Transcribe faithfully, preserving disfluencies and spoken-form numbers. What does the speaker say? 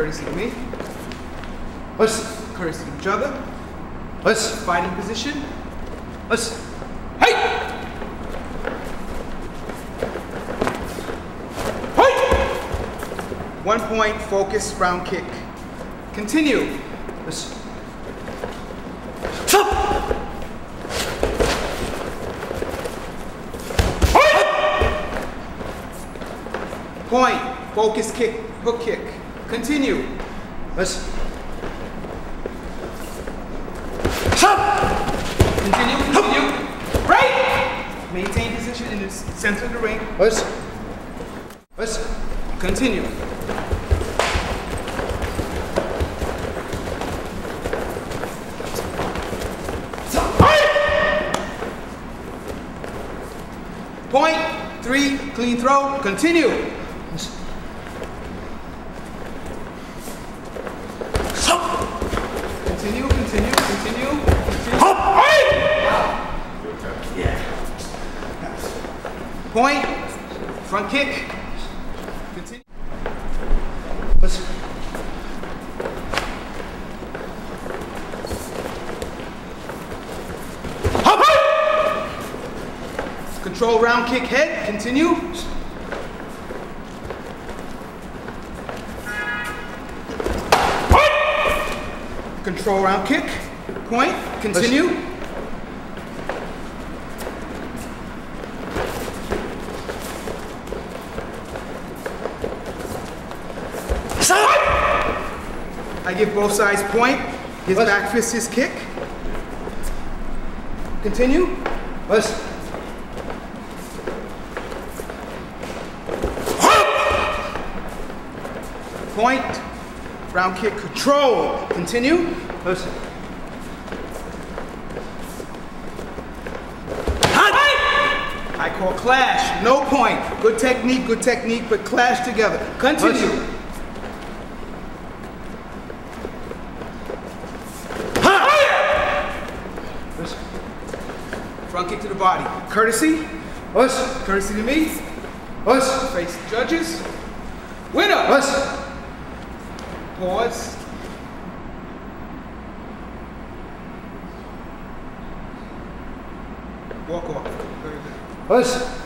courtesy to me. Us, courtesy to each other. Us, fighting position. Us, hey! Hey! One point, focus, round kick. Continue. Us. Stop! Point, focus kick, hook kick. Continue. Let's. Stop! Continue, continue. Right! Maintain position in the center of the ring. Let's. Let's. Continue. Point, three, clean throw, continue. Continue, continue, continue, continue. Yeah. Point, front kick, continue. Let's. Control round kick head, continue. Control round kick, point, continue. I give both sides point, his back fist, his kick. Continue. Let's. Point, round kick, control, continue. Listen. I call clash, no point. Good technique, good technique, but clash together. Continue. Listen. Front kick to the body. Courtesy. Us. Courtesy to me. Us. Face the judges. Winner. Us. Pause. Walk off. Very good. Us.